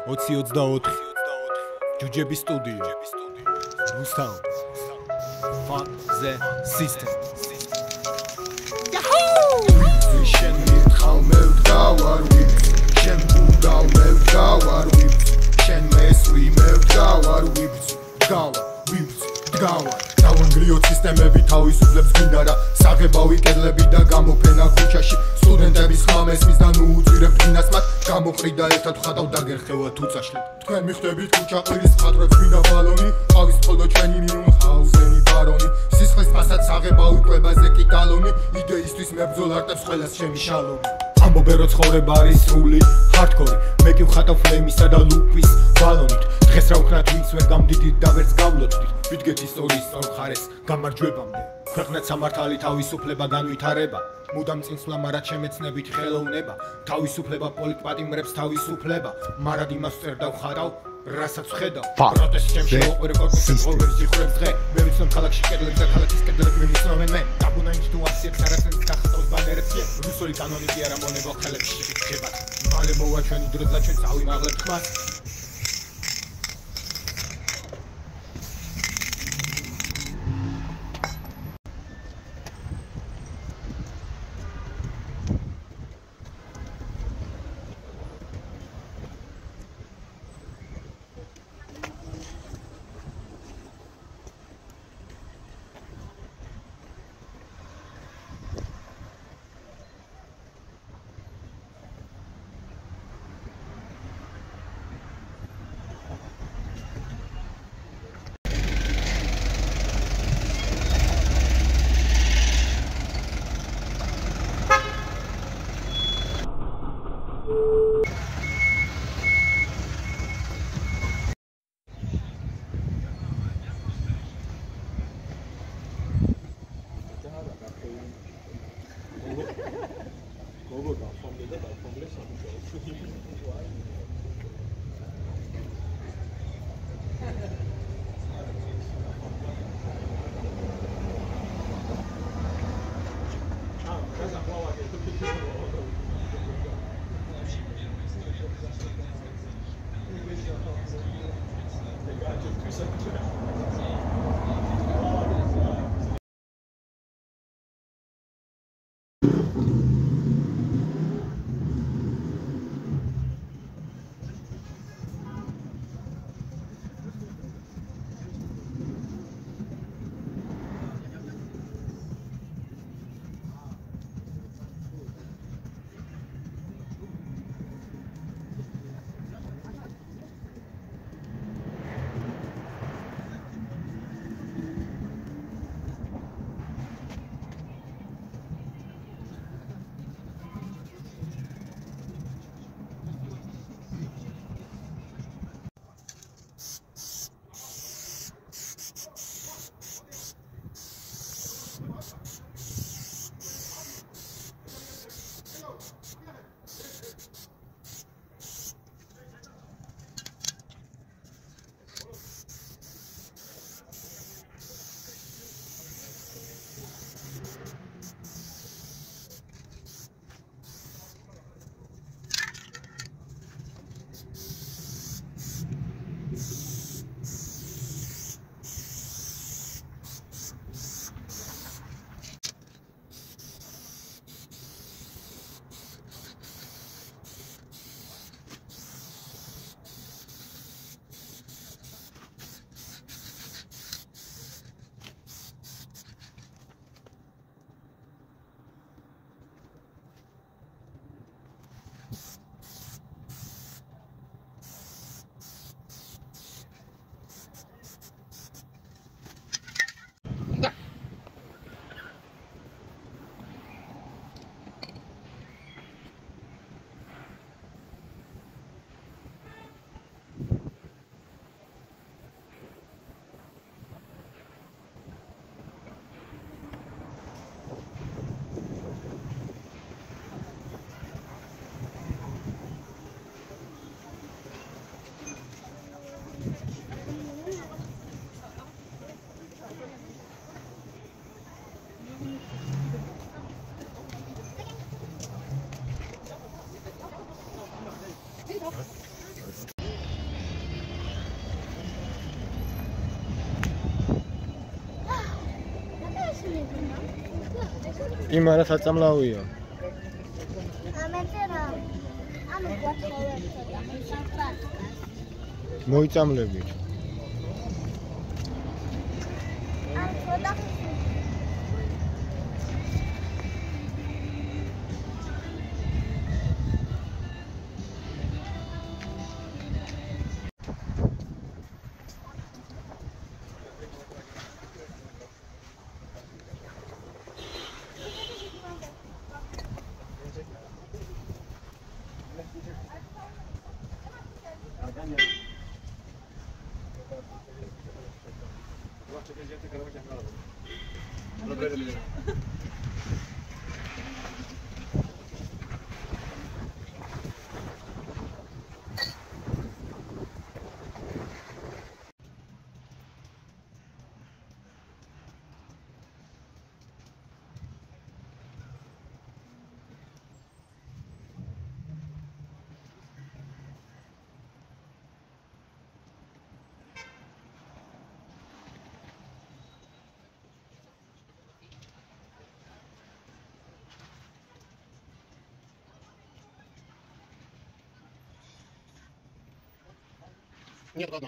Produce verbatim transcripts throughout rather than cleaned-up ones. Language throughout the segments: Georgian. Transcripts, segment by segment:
ოცი ოცდაოთხი ჯუჯების სტუდიო რუსთავ ფანზე სისტემ იაჰუ შენ მითხავ მე ვდგავარ ვიფ შენ ბუდავ მე ვდგავარ ვიფ შენ მესვი მე ვდგავარ ვიფ ვდგავარ ვიფ ვდგავარ დავანგრიოთ სისტემები თავისუფლებს გინდა რა საღებავი კედლები და გამოფენა ქუჩაში სტუდენტების ხმამესმის და ნუ უძვირებ ფინას მათ გამოყრიდა ერთად ხატავ დაგერხევა თუ წაშლით თქვენ მიხვდებით ქუჩა ყვირის მხატვრებს გვინდა ბალონი ყავის ხოლო ჩვენი მიუნხაუზენი ბარონი სისხლის ფასად საღებავი კვებაზე კი ტალონი იდეისთვის მებრძოლ არტებს ყველას ჩემი შალომი ამბობენ რომ ცხოვრება არის სრული ჰარდკორი მე კი ვხატავ ფლემისა და ლუპის ბალონით დღეს რა ვქნათ ვინც ვერ გამდიდით და ვერც გავლოცდით ვიდგეთ ისტორიის სწორ მხარეს გამარჯვებამდე ქვეყნად სამართალი თავისუფლება განვითარება მუდამ წინსვლა მარად შემეცნებით ხელოვნება თავისუფლება პოლიტპატიმრებს თავისუფლება მარად იმას წერ და ვხატავ რასაც ვხედავ პროტესტ ჩემში ოყურე კორპუსის ღორღების სიხრებს დღე მე ვიცნობ ქალაქში კედლებს და ქალაქის კედლები მიმიცნობენ მე დაბუნა ინსტიტუაციებს არასდროს გახსოვს ბანერებს რუსული კანონი კი არა მონებო ხელებში შეგებათ მალე მოვა ჩვენი დრო და ჩვენ წავიმაღლებთ ხმას Google dot com da Congress იმ არა საწამლავია. ამეთერა. ანუ გვაცხოვერთა სამტრასკა. მოიწამლებით. ან ცოტა Нет, ладно.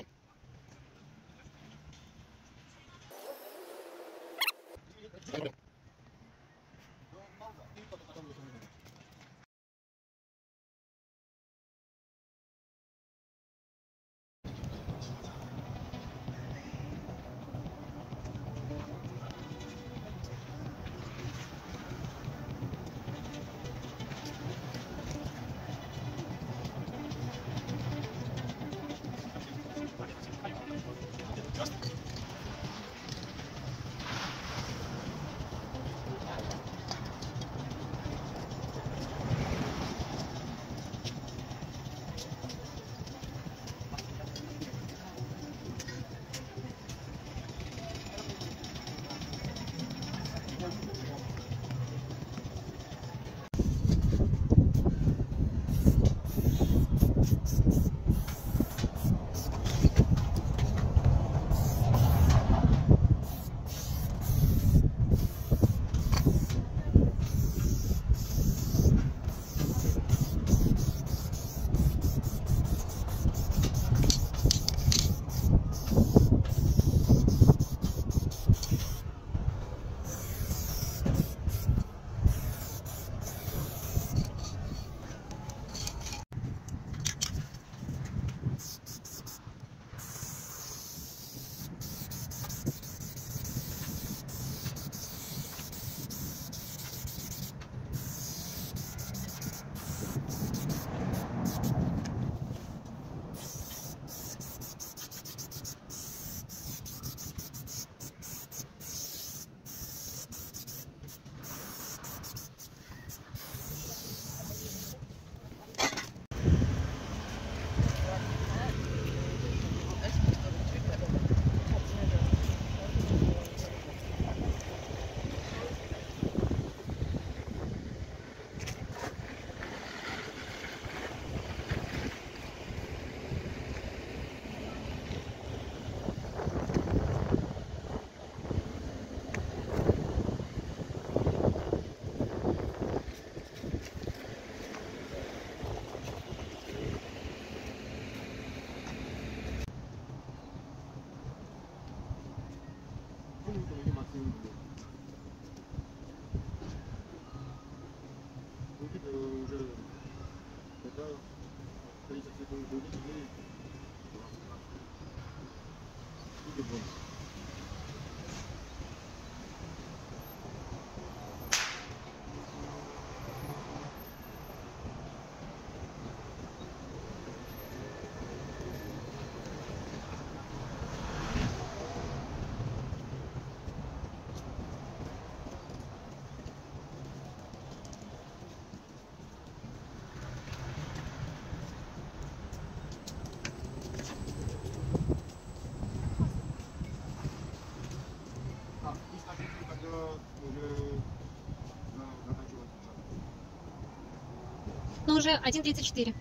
Но уже один тридцать четыре.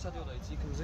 radio da ici, cruiser.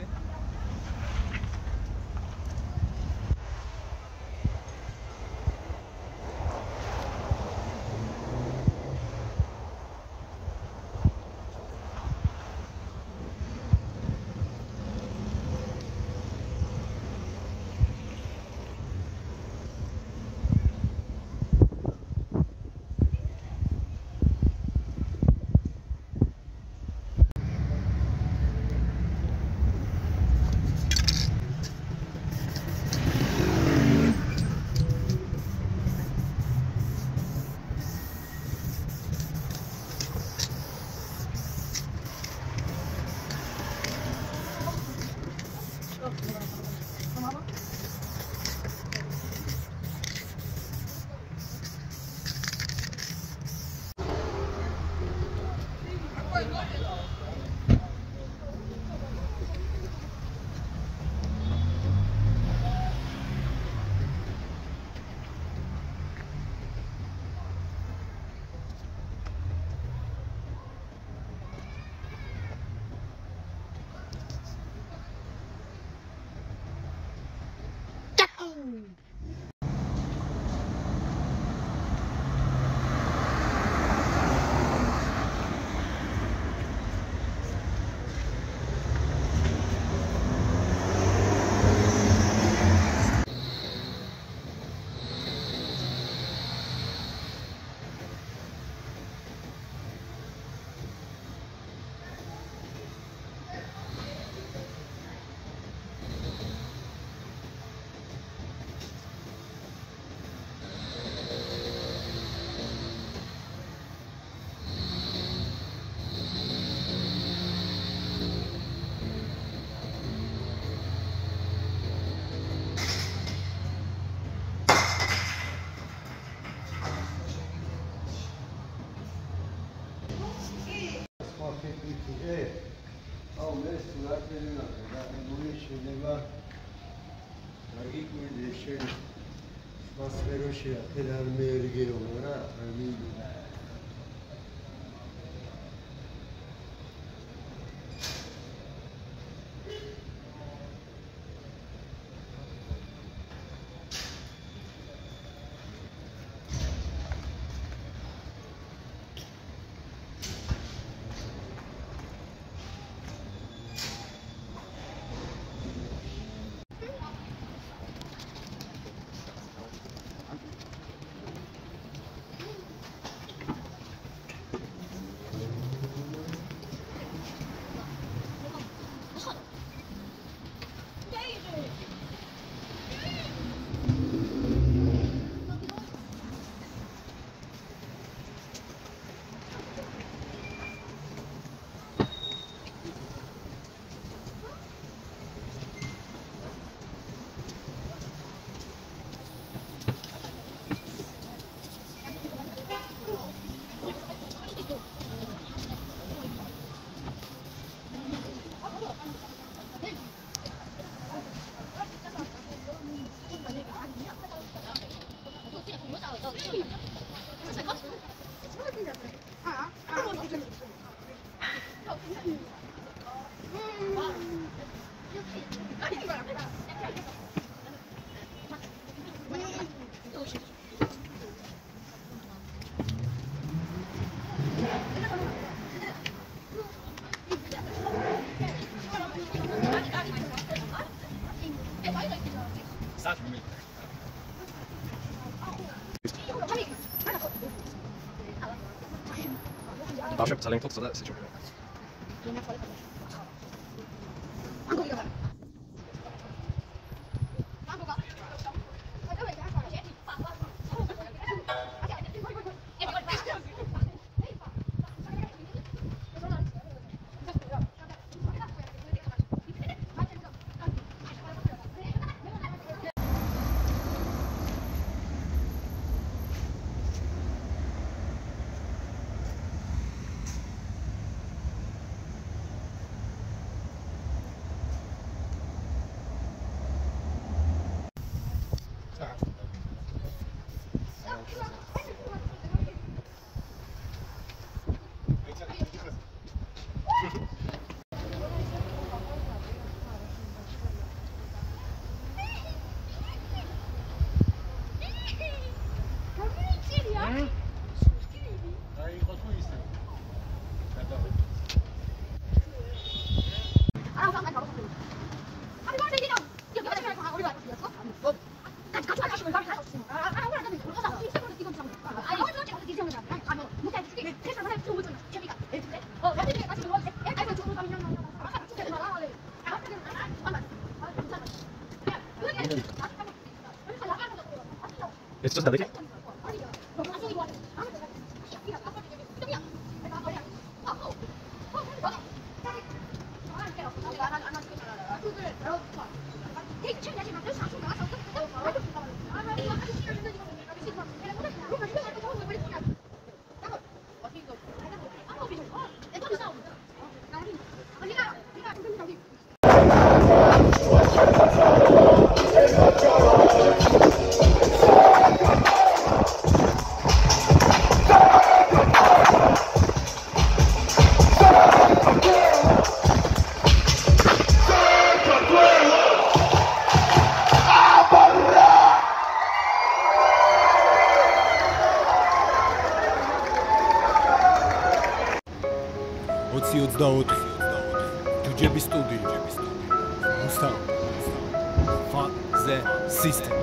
Trasferoscia per alberghi ora, Já však celý to, co jde, si čo. It's just another game. ოცი ოცდაოთხი ჯუჯების სტუდია მუსტაო ფაზე სისტემ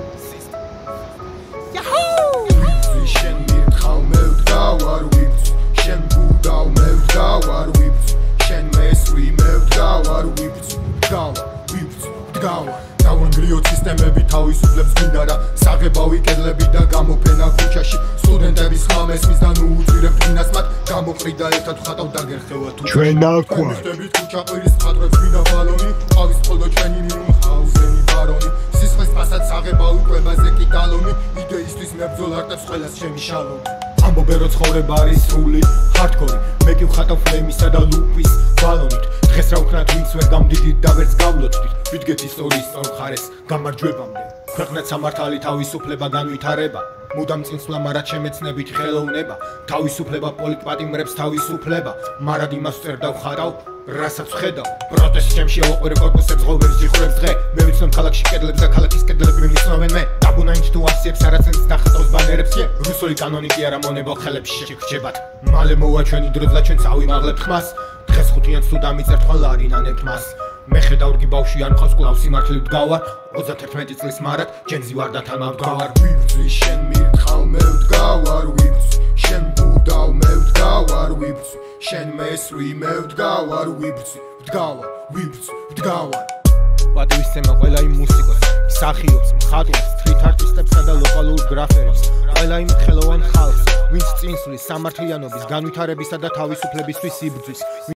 იაჰუ შენ მირთხავ მე ვდგავარ ვიფც შენ ბუდავ მე ვდგავარ ვიფც შენ მესვი მე ვდგავარ ვიფც ვდგავარ ვიფც ვდგავარ დავანგრიო სისტემები თავისუფლებს გინდა რა საღებავი კედლები და გამოფენა ქუჩაში სტუდენტების ხმამესმის და ნუ უძვირებ ფინას მათ გამოყრიდა ერთად ხატავ დაგერხევა თუ ჩვენ აქვთ ხდებით ქუჩა ყვირის ხატრებს ვინა ბალონი ყავის ხოლო ჩვენი მიუნხაუზენი ბარონი სისხლის პასად საღებავი კვებაზე კი გალონი იდეისთვის მებრძოლ არტებს ყველას ჩემი შალომი ამბობენ რომ ცხოვრება არის სრული ჰარდკორი მე კი ვხატავ ფლემისა და ლუპის ბალონით დღეს რა ვქნათ ვინც ვერ გამდიდით და ვერც გავლოცდით ვიდგეთ ისტორიის სწორ მხარეს გამარჯვებამდე ქვეყნად სამართალი თავისუფლება განვითარება მუდამ წინსვლა მარად შემეცნებით ხელოვნება თავისუფლება პოლიტპატიმრებს თავისუფლება მარად იმას წერ და ვხატავ რასაც ვხედავ პროტესტ ჩემში ავაყვერე კორპუსებს ღობერს ჯიხრებს დღე მე ვიცნობ ქალაქში კედლებს და ქალაქის კედლები მიმიცნობენ მე დაბუნაინთ თუ ასიებს არაცენს დახატავს ბანერებს ე რუსული კანონი კი არა მონებო ხელებში შეგვჭებათ მალე მოვა ჩვენი დრო და ჩვენ წავიმაღლებთ ხმას დღეს ხუთიანს თუ დამიწერთ ყველა არინანებთ მას მე ხედავ ბავშვი არ მყავს კვლავ სიმართლე ვდგავარ ოცდაათერთმეტი წლის მარად ჯენზი ვარ და თან ვდგავარ ვიბრძვი შენ მირთხავ მე ვდგავარ ვიბრძვი შენ ბუდავ მე ვდგავარ ვიბრძვი შენ მესვი მე ვდგავარ ვიბრძვი ვდგავარ ვიბრძვი ვდგავარ პატივისცემა ყველა იმ მუსიკოს მსახიობს მხატვარს თვით არტისტებსა და ლოკალურ გრაფერებს ყველა იმ ხელოვან ხალხს ვინც წინსვლის სამართლიანობის განვითარებისა და თავისუფლებისთვის იბრძვის